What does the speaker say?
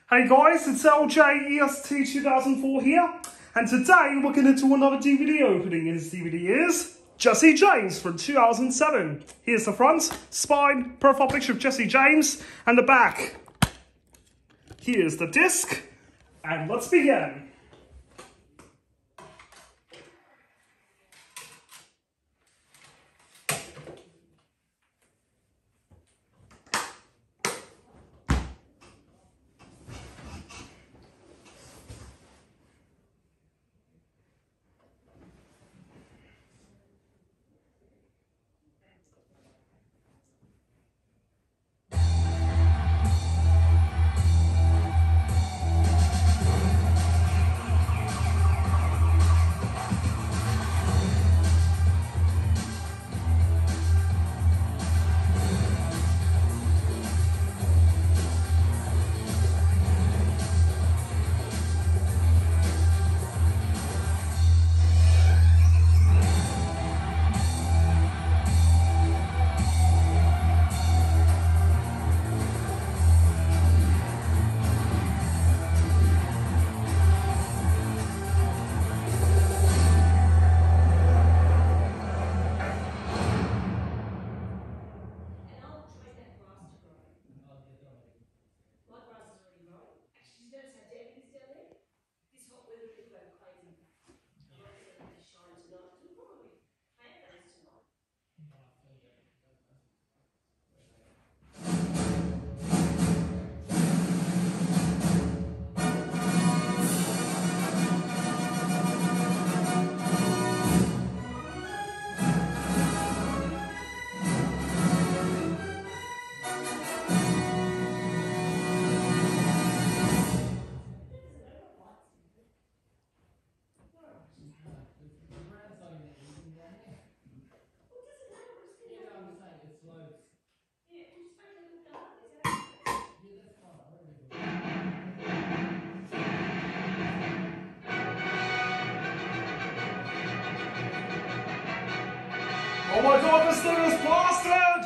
Hey guys, it's LJEST2004 here, and today we're going to do another DVD opening, and this DVD is Jesse James from 2007. Here's the front, spine, profile picture of Jesse James, and the back. Here's the disc, and let's begin. Oh my god, this thing is plastered!